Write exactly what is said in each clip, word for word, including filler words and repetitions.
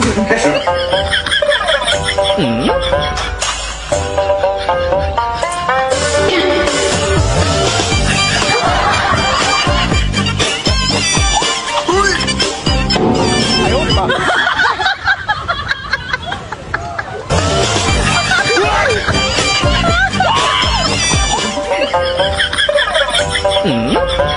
开始。嗯。哎呦我的妈！嗯。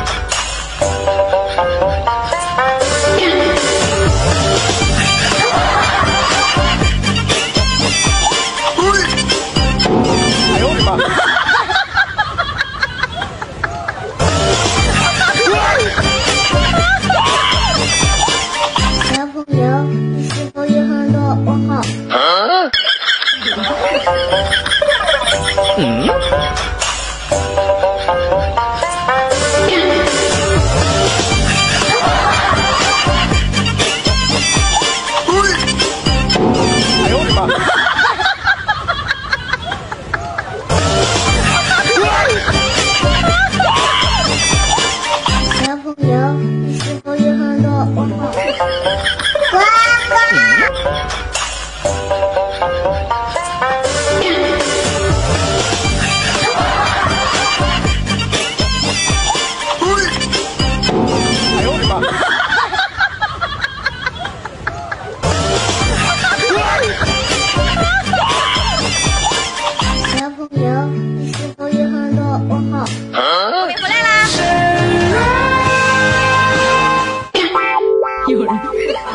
小朋友，你是否有很多问号？ 嗯。哎呦我的妈！ 小朋友，你是否有很多问号？呱呱！ 哎呦我的妈！ 小朋友，你是否有很多问号？ 我回来啦！ 有人。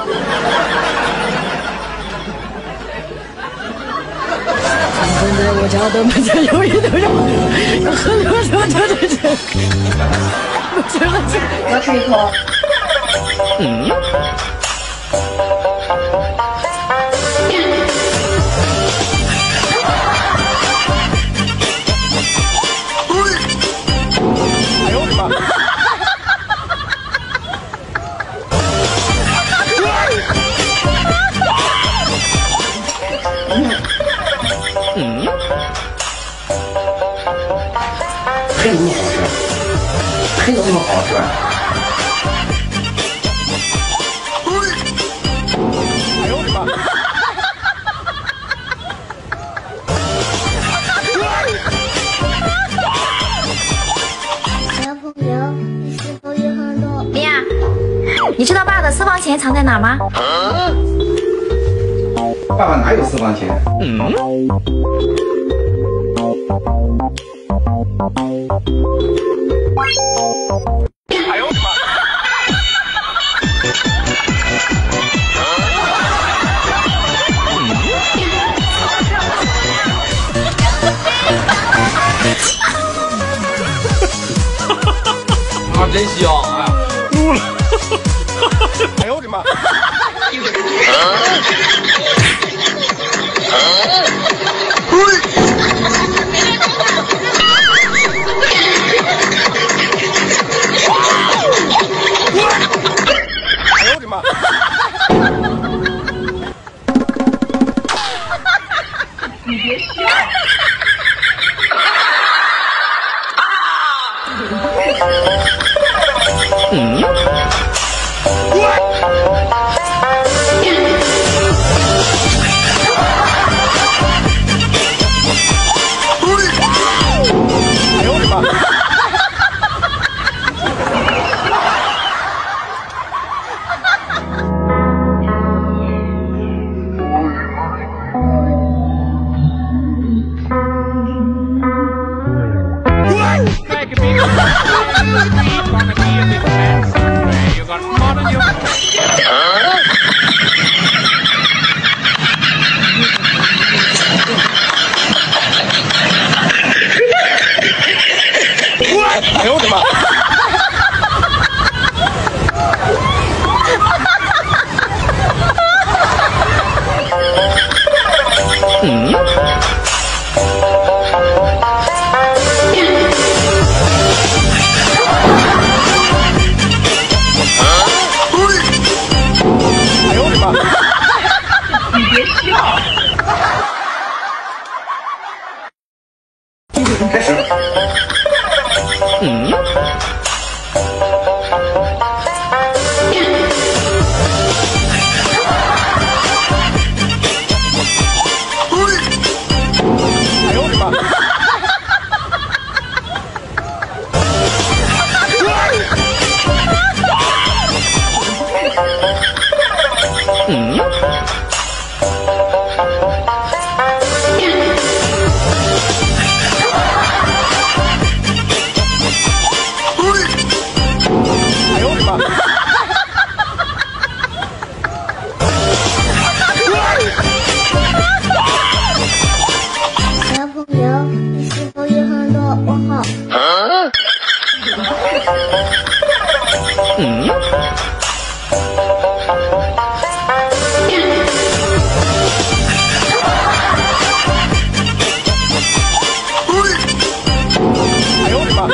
现在我家的门前有一头羊，有很多很多的人。我觉得这要吃一口。 嗯。哎呦我的妈！嗯。 还有那么好吃？还有那么好吃？ 哎呦我的妈！ 小朋友，你是否有很多？ 林亚，你知道爸的私房钱藏在哪儿吗？ 爸爸哪有私房钱？ 嗯。哎呦我的妈！ 啊，真香！哎呀， 怒了！哎呦我的妈！哎呦我的妈！ 你别笑。 嗯。哎呦我的妈！哎呦我的妈！嗯。哎呦我的妈！ 你别笑。 开始。 嗯。 嗯。哎呦我的妈！ 小朋友，你是否有很多问号？ 嗯。哎呦我的妈！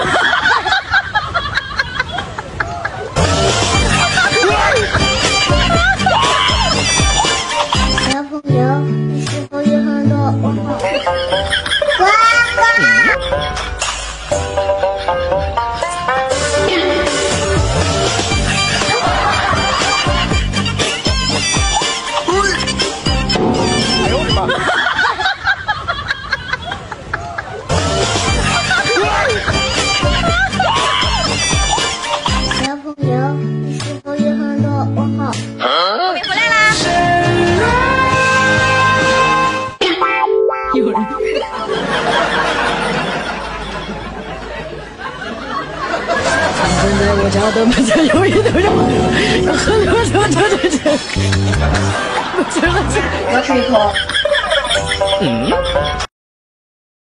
小朋友，你是否有很多问号？呱哎呦我的妈！ 小朋友，你是否有很多问号？ 后面回来啦！ 有人。现在我家的门前有一头羊，很多很多的人，我觉得这。 要吃一口。 嗯。